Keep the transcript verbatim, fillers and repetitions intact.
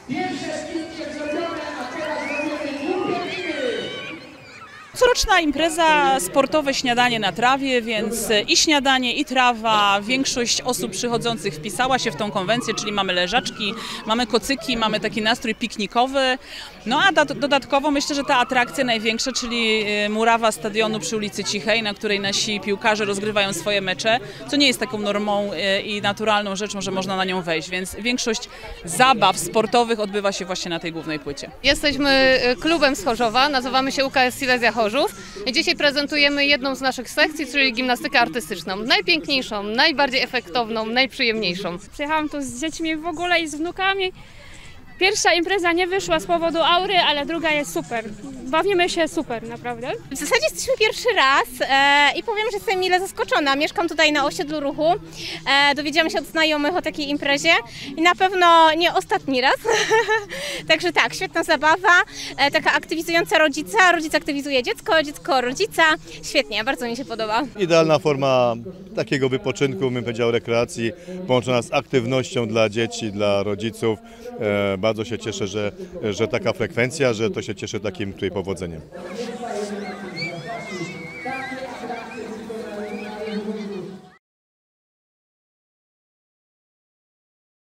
Pierwsze zdjęcie zrobione, a teraz robimy głupie miny. Coroczna impreza, sportowe śniadanie na trawie, więc i śniadanie, i trawa. Większość osób przychodzących wpisała się w tą konwencję, czyli mamy leżaczki, mamy kocyki, mamy taki nastrój piknikowy. No a dodatkowo myślę, że ta atrakcja największa, czyli murawa stadionu przy ulicy Cichej, na której nasi piłkarze rozgrywają swoje mecze, co nie jest taką normą i naturalną rzeczą, że można na nią wejść, więc większość zabaw sportowych odbywa się właśnie na tej głównej płycie. Jesteśmy klubem z Chorzowa, nazywamy się U K S Silesia Chorzów i dzisiaj prezentujemy jedną z naszych sekcji, czyli gimnastykę artystyczną. Najpiękniejszą, najbardziej efektowną, najprzyjemniejszą. Przyjechałam tu z dziećmi w ogóle i z wnukami. Pierwsza impreza nie wyszła z powodu aury, ale druga jest super. Bawimy się super, naprawdę. W zasadzie jesteśmy pierwszy raz e, i powiem, że jestem mile zaskoczona. Mieszkam tutaj na osiedlu Ruchu. E, dowiedziałam się od znajomych o takiej imprezie i na pewno nie ostatni raz. Także tak, świetna zabawa, e, taka aktywizująca rodzica. Rodzic aktywizuje dziecko, dziecko rodzica. Świetnie, bardzo mi się podoba. Idealna forma takiego wypoczynku, bym powiedział, rekreacji, połączona z aktywnością dla dzieci, dla rodziców. E, bardzo się cieszę, że, że taka frekwencja, że to się cieszy takim tutaj powodzeniem.